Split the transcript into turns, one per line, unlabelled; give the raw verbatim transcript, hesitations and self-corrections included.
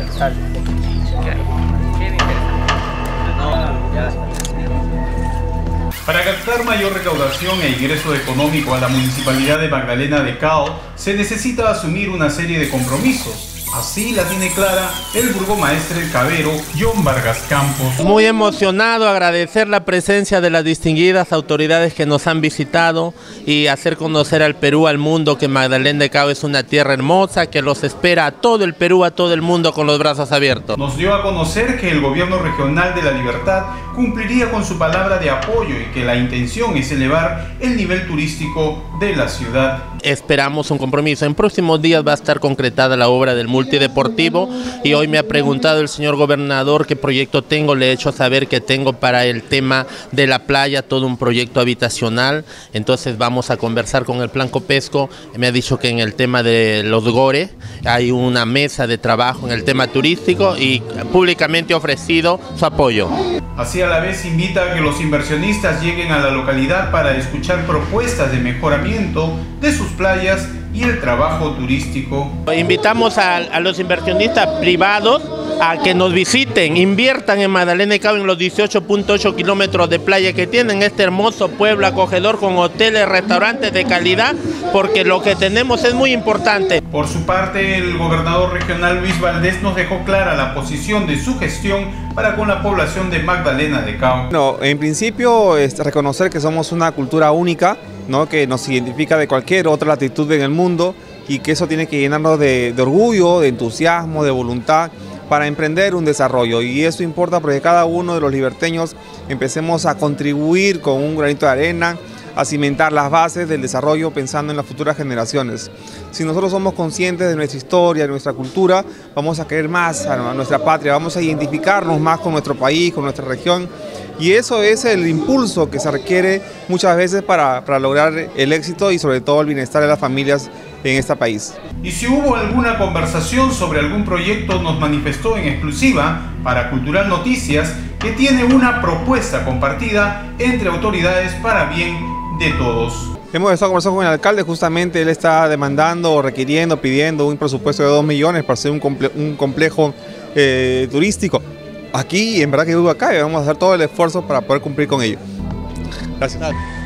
que sale. Bien interesante. No, ya.
Para captar mayor recaudación e ingreso económico a la Municipalidad de Magdalena de Cao, se necesita asumir una serie de compromisos. Así la tiene clara el burgomaestre cabero John Vargas Campos.
Muy emocionado, agradecer la presencia de las distinguidas autoridades que nos han visitado y hacer conocer al Perú, al mundo, que Magdalena de Cao es una tierra hermosa que los espera a todo el Perú, a todo el mundo con los brazos abiertos.
Nos dio a conocer que el gobierno regional de La Libertad cumpliría con su palabra de apoyo y que la intención es elevar el nivel turístico de la ciudad.
Esperamos un compromiso. En próximos días va a estar concretada la obra del multideportivo y hoy me ha preguntado el señor gobernador qué proyecto tengo. Le he hecho saber que tengo para el tema de la playa todo un proyecto habitacional. Entonces vamos a conversar con el Plan Copesco. Me ha dicho que en el tema de los Gore hay una mesa de trabajo en el tema turístico y públicamente ha ofrecido su apoyo.
Así a la vez invita a que los inversionistas lleguen a la localidad para escuchar propuestas de mejoramiento de sus playas y el trabajo turístico.
Invitamos a, a los inversionistas privados a que nos visiten, inviertan en Magdalena de Cao, en los dieciocho punto ocho kilómetros de playa que tienen, este hermoso pueblo acogedor con hoteles, restaurantes de calidad, porque lo que tenemos es muy importante.
Por su parte, el gobernador regional Luis Valdés nos dejó clara la posición de su gestión para con la población de Magdalena de Cao.
No, en principio es reconocer que somos una cultura única, ¿no?, que nos identifica de cualquier otra latitud en el mundo y que eso tiene que llenarnos de, de orgullo, de entusiasmo, de voluntad para emprender un desarrollo, y eso importa porque cada uno de los liberteños empecemos a contribuir con un granito de arena a cimentar las bases del desarrollo pensando en las futuras generaciones. Si nosotros somos conscientes de nuestra historia, de nuestra cultura, vamos a querer más a nuestra patria, vamos a identificarnos más con nuestro país, con nuestra región, y eso es el impulso que se requiere muchas veces para, para lograr el éxito y sobre todo el bienestar de las familias en este país.
Y si hubo alguna conversación sobre algún proyecto, nos manifestó en exclusiva para Cultural Noticias que tiene una propuesta compartida entre autoridades para bien de todos.
Hemos estado conversando con el alcalde, justamente él está demandando, requiriendo, pidiendo un presupuesto de dos millones para hacer un, comple un complejo eh, turístico aquí, y en verdad que vivo acá y vamos a hacer todo el esfuerzo para poder cumplir con ello. Gracias.